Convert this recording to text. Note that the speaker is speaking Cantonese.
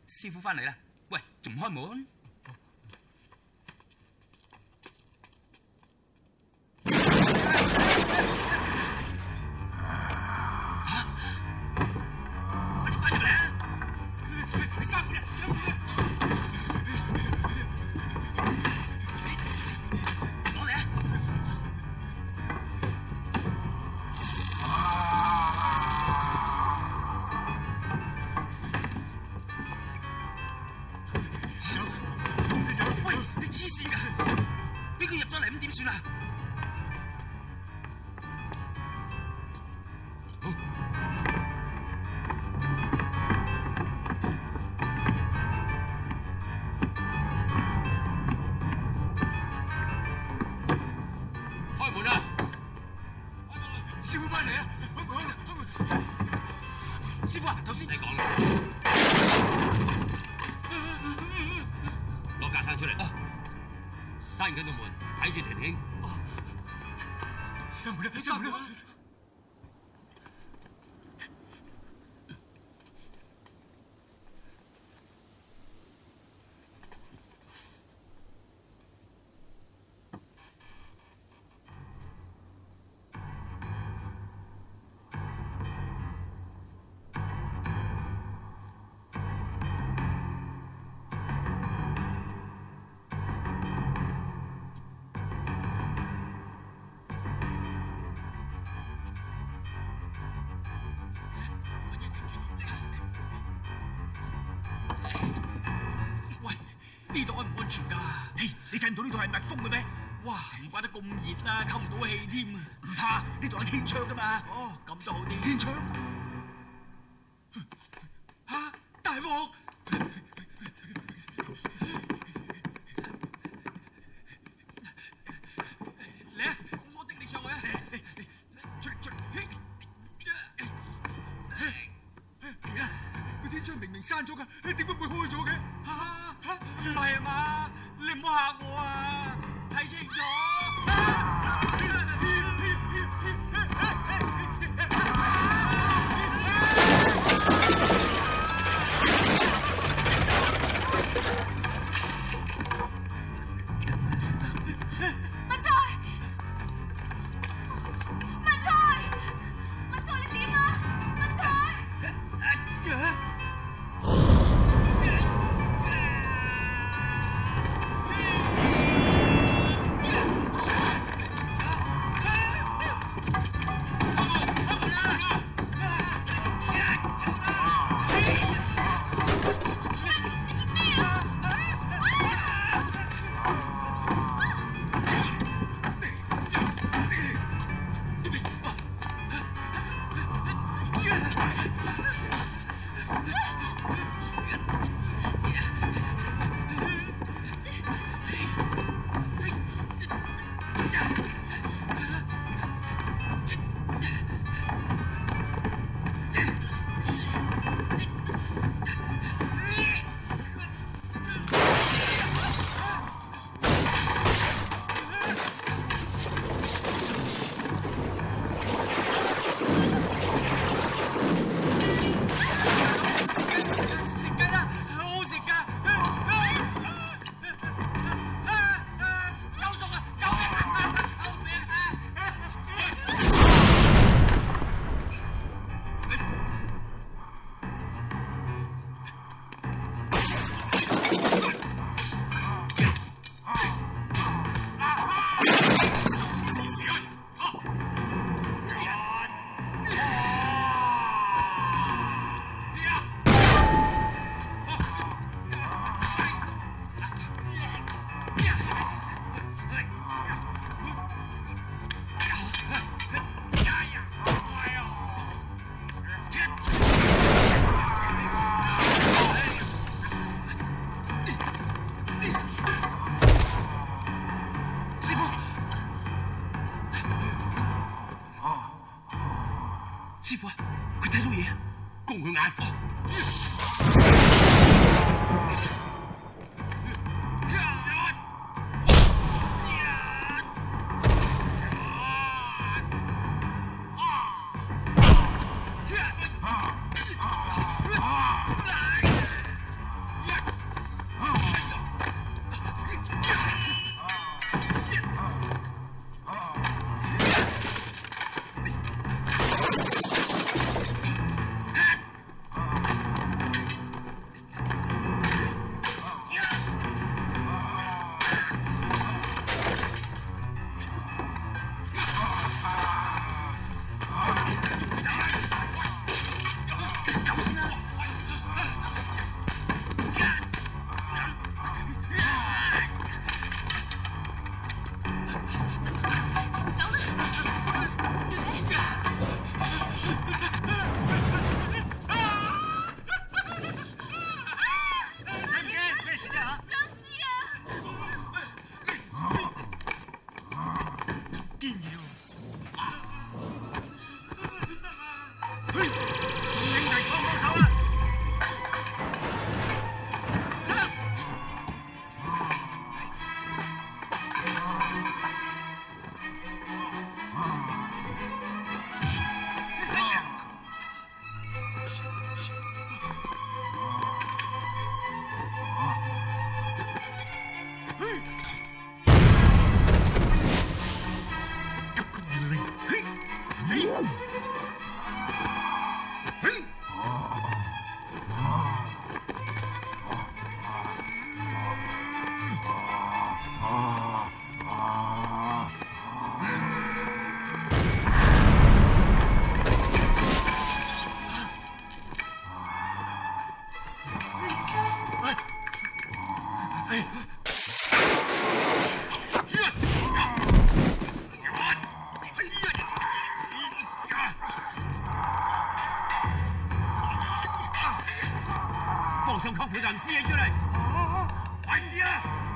師傅翻嚟啦！喂，仲唔開門？快啲翻入嚟啊！閂門啊！閂門啊！攞嚟啊！喂，你黐線㗎！俾佢入咗嚟咁點算啊？開門啊！師傅翻嚟啊！開門！開門！師傅啊，頭先唔使講啦，攞架生出嚟。閂緊道門，睇住婷婷。閂門啦！閂門啦！呢度安唔安全㗎？嘿，你睇唔到呢度係密封嘅咩？哇，唔怪得咁熱啦，透唔到氣添啊！唔怕，呢度有天窗㗎嘛。哦，咁就好啲。天窗？嚇！大鑊！嚟啊！我頂你上去啊！出嚟！係啊！個天窗明明閂咗㗎，點解會開咗嘅？唔係啊嘛，你唔好嚇我啊！睇清楚。師傅啊，佢睇到嘢啊，攻佢眼。 心吸倍啖屍氣出嚟！快啲啊！